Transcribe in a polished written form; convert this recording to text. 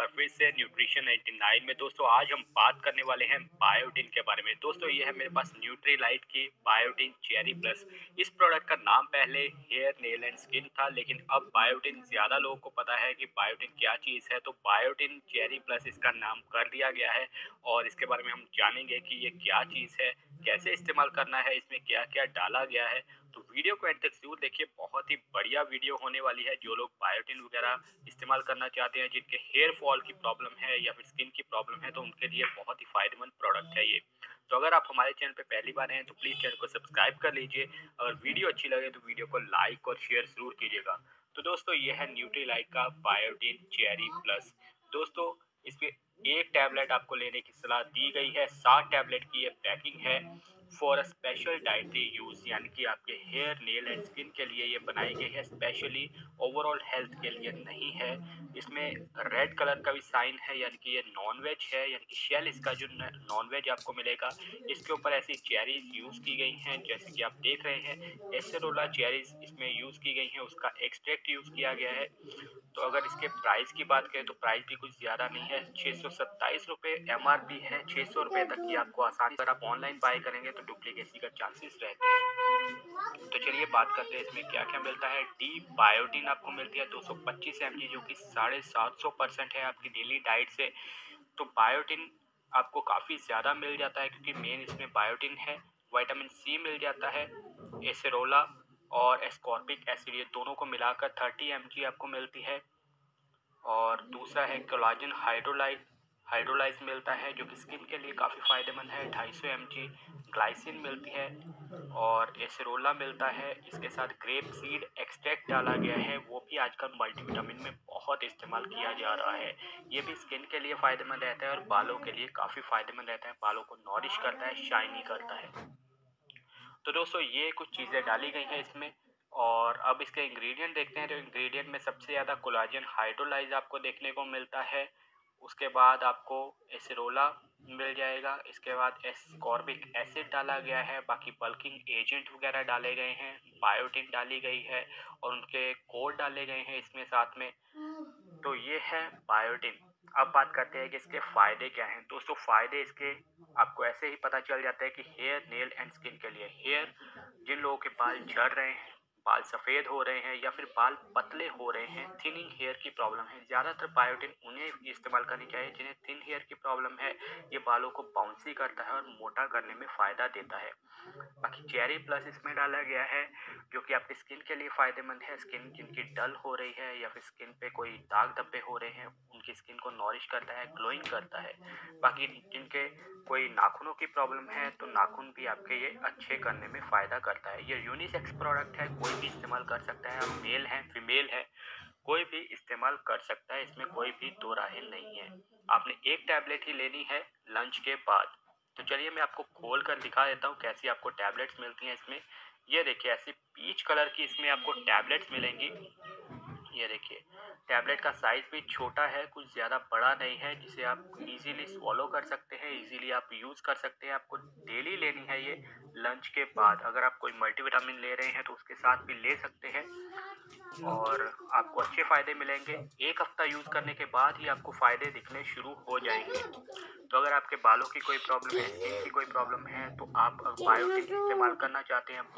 फिर से न्यूट्रिशन 99 में। दोस्तों आज हम बात करने वाले हैं बायोटिन के बारे में। दोस्तों ये है मेरे पास न्यूट्रीलाइट की बायोटिन चेरी प्लस। इस प्रोडक्ट का नाम पहले हेयर नेल एंड स्किन था, लेकिन अब बायोटिन ज़्यादा लोगों को पता है कि बायोटिन क्या चीज़ है, तो बायोटिन चेरी प्लस इसका नाम कर दिया गया है। और इसके बारे में हम जानेंगे कि ये क्या चीज़ है, कैसे इस्तेमाल करना है, इसमें क्या क्या डाला गया है। तो वीडियो को एंड तक जरूर देखिए, बहुत ही बढ़िया वीडियो होने वाली है। जो लोग बायोटिन वगैरह इस्तेमाल करना चाहते हैं, जिनके हेयर फॉल की प्रॉब्लम है या फिर स्किन की प्रॉब्लम है, तो उनके लिए बहुत ही फायदेमंद प्रोडक्ट है ये। तो अगर आप हमारे चैनल पे पहली बार हैं तो प्लीज़ चैनल को सब्सक्राइब कर लीजिए। अगर वीडियो अच्छी लगे तो वीडियो को लाइक और शेयर ज़रूर कीजिएगा। तो दोस्तों ये है न्यूट्रीलाइट का बायोटिन चेरी प्लस। दोस्तों इसमें एक टैबलेट आपको लेने की सलाह दी गई है। 7 टैबलेट की ये पैकिंग है for a special dietary use, यानी कि आपके हेयर नेल एंड स्किन के लिए ये बनाई गई है, स्पेशली ओवरऑल हेल्थ के लिए नहीं है। इसमें रेड कलर का भी साइन है, यानी कि ये नॉन वेज है, यानी कि शेल इसका जो नॉन वेज आपको मिलेगा। इसके ऊपर ऐसी चेरीज यूज़ की गई हैं जैसे कि आप देख रहे हैं। एसेरोला चेरीज इसमें यूज़ की गई हैं, उसका एक्सट्रैक्ट यूज़ किया गया है। तो अगर इसके प्राइस की बात करें तो प्राइस भी कुछ ज़्यादा नहीं है, 627 रुपये MRP है। 600 रुपये तक की आपको आसानी, अगर आप ऑनलाइन बाय करेंगे तो डुप्लीकेसी का चांसेस रहते हैं। तो चलिए बात करते हैं इसमें क्या क्या मिलता है। डी बायोटिन आपको मिलती है 225 mg, जो कि 750% है आपकी डेली डाइट से। तो बायोटिन आपको काफ़ी ज़्यादा मिल जाता है, क्योंकि मेन इसमें बायोटिन है। विटामिन सी मिल जाता है, एसेरोला और एस्कॉर्बिक एसिड, ये दोनों को मिलाकर 30 mg आपको मिलती है। और दूसरा है कोलाजन हाइड्रोलाइज मिलता है, जो कि स्किन के लिए काफ़ी फायदेमंद है, 250 mg। ग्लाइसिन मिलती है और एसेरोला मिलता है। इसके साथ ग्रेप सीड एक्सट्रैक्ट डाला गया है, वो भी आजकल मल्टीविटामिन में बहुत इस्तेमाल किया जा रहा है। ये भी स्किन के लिए फ़ायदेमंद रहता है और बालों के लिए काफ़ी फ़ायदेमंद रहता है, बालों को नॉरिश करता है, शाइनी करता है। तो दोस्तों ये कुछ चीज़ें डाली गई हैं इसमें। और अब इसके इंग्रेडिएंट देखते हैं। तो इंग्रेडिएंट में सबसे ज़्यादा कोलाजन हाइड्रोलाइज आपको देखने को मिलता है। उसके बाद आपको एसिरोला मिल जाएगा। इसके बाद एस्कॉर्बिक एसिड डाला गया है। बाकी बल्किंग एजेंट वगैरह डाले गए हैं, बायोटिन डाली गई है और उनके कोड डाले गए हैं इसमें साथ में। तो ये है बायोटिन। अब बात करते हैं कि इसके फ़ायदे क्या हैं। दोस्तों फ़ायदे इसके आपको ऐसे ही पता चल जाता है कि हेयर नेल एंड स्किन के लिए, हेयर जिन लोगों के बाल झड़ रहे हैं, बाल सफ़ेद हो रहे हैं या फिर बाल पतले हो रहे हैं, थिनिंग हेयर की प्रॉब्लम है, ज़्यादातर बायोटिन उन्हें इस्तेमाल करनी चाहिए जिन्हें थिन हेयर की प्रॉब्लम है। ये बालों को बाउंसी करता है और मोटा करने में फ़ायदा देता है। बाकी चेरी प्लस इसमें डाला गया है, जो कि आपकी स्किन के लिए फ़ायदेमंद है। स्किन जिनकी डल हो रही है या फिर स्किन पे कोई दाग धब्बे हो रहे हैं, उनकी स्किन को नॉरिश करता है, ग्लोइंग करता है। बाकी जिनके कोई नाखूनों की प्रॉब्लम है, तो नाखून भी आपके ये अच्छे करने में फ़ायदा करता है। ये यूनिसेक्स प्रोडक्ट है, कोई भी इस्तेमाल कर सकता है। आप मेल हैं, फीमेल है, कोई भी इस्तेमाल कर सकता है, इसमें कोई भी दो राहें नहीं है। आपने एक टैबलेट ही लेनी है लंच के बाद। तो चलिए मैं आपको खोल कर दिखा देता हूँ कैसी आपको टैबलेट्स मिलती हैं इसमें। ये देखिए ऐसी पीच कलर की इसमें आपको टैबलेट्स मिलेंगी। ये देखिए टैबलेट का साइज़ भी छोटा है, कुछ ज़्यादा बड़ा नहीं है, जिसे आप इजीली स्वॉलो कर सकते हैं, इजीली आप यूज़ कर सकते हैं। आपको डेली लेनी है ये लंच के बाद। अगर आप कोई मल्टीविटामिन ले रहे हैं तो उसके साथ भी ले सकते हैं और आपको अच्छे फ़ायदे मिलेंगे। 1 हफ़्ता यूज़ करने के बाद ही आपको फ़ायदे दिखने शुरू हो जाएँगे। तो अगर आपके बालों की कोई प्रॉब्लम है, स्किन की कोई प्रॉब्लम है, तो आप बायोटिन इस्तेमाल करना चाहते हैं।